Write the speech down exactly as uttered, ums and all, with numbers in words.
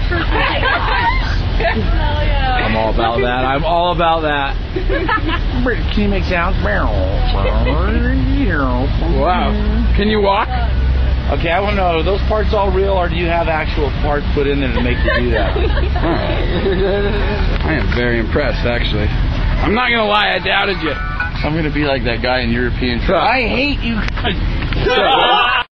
yeah. I'm all about that. I'm all about that. Can you make sounds? Wow. Can you walk? Okay, I want to know, are those parts all real, or do you have actual parts put in there to make you do that? I am very impressed, actually. I'm not going to lie, I doubted you. I'm going to be like that guy in European truck. I hate you.